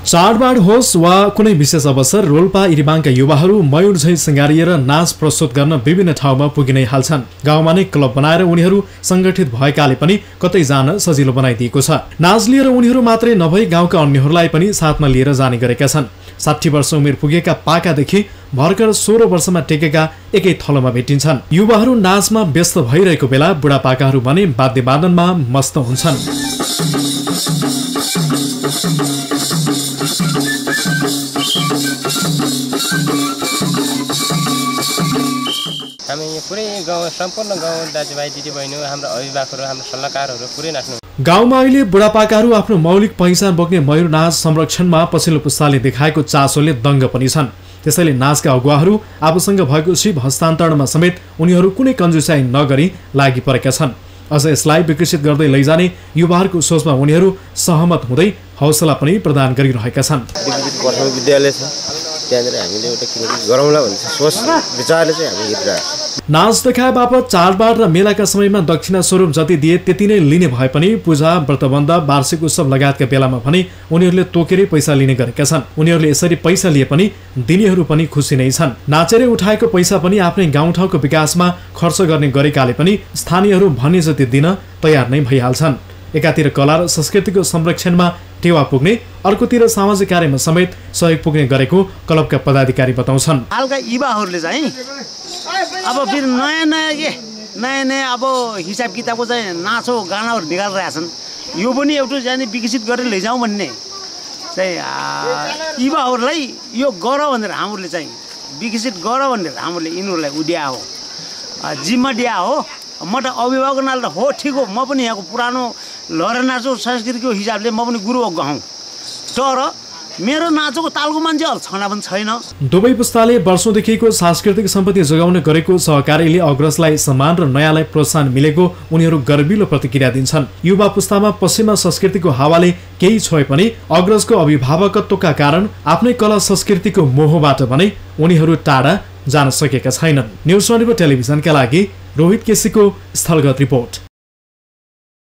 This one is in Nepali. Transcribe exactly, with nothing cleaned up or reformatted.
चाडबाड होस् वा कुनै विशेष अवसर रोल्पा इरिबाङका युवाहरू मयूर झैं सिंगारिएर नाच प्रस्तुत गर्न विभिन्न ठाउँमा पुगिनै हाल्छन्। गाउँमा नै क्लब बनाएर उनीहरू संगठित भएकाले पनि कतै जान सजिलो बनाइदिएको छ। नाच लिएर उनीहरू मात्रै नभई गाउँका अन्यहरूलाई पनि साथमा लिएर जाने गरेका छन्। साठी वर्ष उमेर पुगेका पाकादेखि भर्खर सोह्र वर्षमा टेकेका एकै थलोमा भेटिन्छन्। युवाहरू नाचमा व्यस्त भइरहेको बेला बुढापाकाहरू भने वाद्यवादनमा मस्त हुन्छन्। हामी पुरै गाउँ सम्पूर्ण गाउँ दाजुभाइ दिदीबहिनी हाम्रो अभिभावकहरू हाम्रो सल्लाहकारहरू पुरै नाच्नु। गाउँमा अहिले बुढापाकाहरू आफ्नो मौलिक पहिचान बोक्ने मयूर नाच संरक्षणमा पछिल्लो पुस्ताले देखाएको चासोले दङ्ग पनि छन्। त्यसैले नाचका अगुवाहरू आफूसँग भएको सिप हस्तान्तरणमा समेत उनीहरू कुनै कन्जुसाइ नगरी लागि परेका छन्। अझ यसलाई विकसित गर्दै लैजाने युवाहरूको सोचमा उनीहरू सहमत हुँदै हौसला पनि प्रदान गरिरहेका छन्। विद्यालय छ त्यहाँनिर हामीले एउटा किनकि गरौँला भन्ने सोच विचारले चाहिँ हामी गीत गाएको। नाच देखाए बापत चाडबाड र मेलाका समयमा दक्षिणा स्वरूप जति दिए त्यति नै लिने भए पनि पूजा व्रतबन्ध वार्षिक उत्सव लगायतका बेलामा भने उनीहरूले तोकेरै पैसा लिने गरेका छन्। उनीहरूले यसरी पैसा लिए पनि दिनेहरू पनि खुसी नै छन्। नाचेरै उठाएको पैसा पनि आफ्नै गाउँठाउँको विकासमा खर्च गर्ने गरेकाले पनि स्थानीयहरू भने जति दिन तयार नै भइहाल्छन्। एकातिर कला र संस्कृतिको संरक्षणमा टेवा पुग्ने, अर्कोतिर सामाजिक कार्यमा समेत सहयोग पुग्ने गरेको क्लबका पदाधिकारी बताउँछन्। हालका युवाहरूले चाहिँ अब फेरि नयाँ नयाँ के नयाँ नयाँ अब हिसाब किताबको चाहिँ नाचो गानाहरू निकालिरहेछन्। यो पनि एउटा जाने विकसित गरेर लैजाउँ भन्ने चाहिँ युवाहरूलाई यो गर भनेर हामीले चाहिँ विकसित गर भनेर हामीले यिनीहरूलाई उद्या हो जिम्मा दिया हो। म त अभिभावक नाले हो ठिक हो, म पनि यहाँको पुरानो लहरा नाचो संस्कृतिको हिसाबले म पनि गुरु गाउँ, तर मेरो नाचको तालको मान्छे अरू छना पनि छैन। दुवै पुस्ताले वर्षौंदेखिको सांस्कृतिक सम्पत्ति जोगाउने गरेको सहकारीले अग्रजलाई सम्मान र नयाँलाई प्रोत्साहन मिलेको उनीहरू गर्विलो प्रतिक्रिया दिन्छन्। युवा पुस्तामा पश्चिमा संस्कृतिको हावाले केही छोए पनि अग्रजको अभिभावकत्वका कारण आफ्नै कला संस्कृतिको मोहबाट भने उनीहरू टाढा जान सकेका छैनन्। न्युज ट्वेन्टी फोर टेलिभिजनका लागि रोहित केसीको स्थलगत रिपोर्ट।